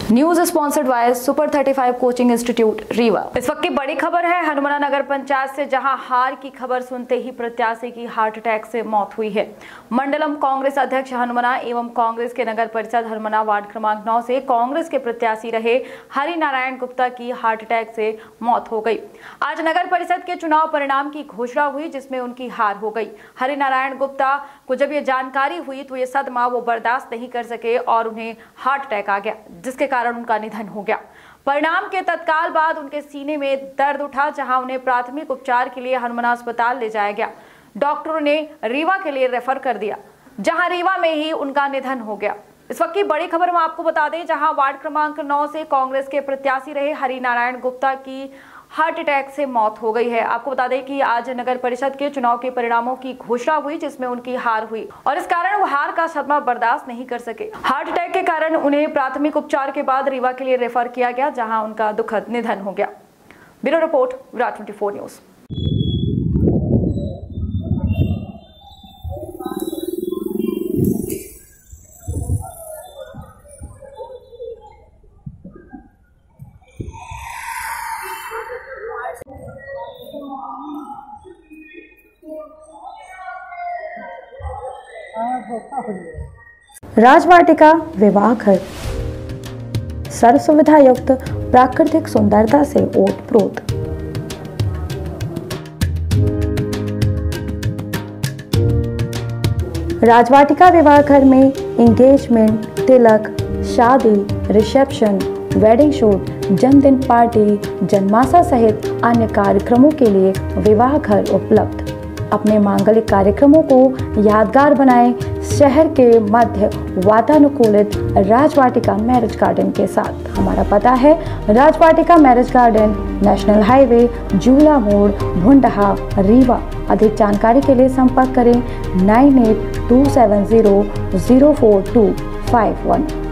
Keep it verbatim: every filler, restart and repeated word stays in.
News sponsored by super thirty five coaching institute Rewa. इस वक्त की बड़ी खबर है हनुमाना नगर पंचायत से, जहां हार की खबर सुनते ही प्रत्याशी की हार्ट अटैक से मौत हुई है। मंडलम कांग्रेस अध्यक्ष हनुमाना एवं कांग्रेस के नगर परिषद हनुमाना वार्ड क्रमांक नौ से कांग्रेस के प्रत्याशी रहे हरि नारायण गुप्ता की हार्ट अटैक से मौत हो गई। आज नगर परिषद के चुनाव परिणाम की घोषणा हुई, जिसमें उनकी हार हो गई। हरि नारायण गुप्ता को जब ये जानकारी हुई तो ये सदमा वो बर्दाश्त नहीं कर सके और उन्हें हार्ट अटैक आ गया, जिसके कारण उनका निधन हो गया। परिणाम के तत्काल बाद उनके सीने में दर्द उठा, जहां उन्हें प्राथमिक उपचार के लिए हनुमाना अस्पताल ले जाया गया। डॉक्टरों ने रीवा के लिए रेफर कर दिया, जहां रीवा में ही उनका निधन हो गया। इस वक्त की बड़ी खबर हम आपको बता दें, जहां वार्ड क्रमांक नौ से कांग्रेस के प्रत्याशी रहे हरि नारायण गुप्ता की हार्ट अटैक से मौत हो गई है। आपको बता दें कि आज नगर परिषद के चुनाव के परिणामों की घोषणा हुई, जिसमें उनकी हार हुई और इस कारण वो हार का सदमा बर्दाश्त नहीं कर सके। हार्ट अटैक के कारण उन्हें प्राथमिक उपचार के बाद रीवा के लिए रेफर किया गया, जहां उनका दुखद निधन हो गया। Bureau report, Virat twenty four news. Rajwatika विवाह घर सर्व सुविधा युक्त प्राकृतिक सुंदरता से ओतप्रोत। राजवाटिका विवाह घर में एंगेजमेंट, तिलक, शादी, रिसेप्शन, वेडिंग शूट, जन्मदिन पार्टी, जन्माशा सहित अन्य कार्यक्रमों के लिए विवाह घर उपलब्ध। अपने मांगलिक कार्यक्रमों को यादगार बनाएं शहर के मध्य वातानुकूलित राजवाटिका मैरिज गार्डन के साथ। हमारा पता है Rajwatika marriage garden, national highway, Jula मोड़, भुंडहा, रीवा। अधिक जानकारी के लिए संपर्क करें nine eight two seven zero zero four two five one.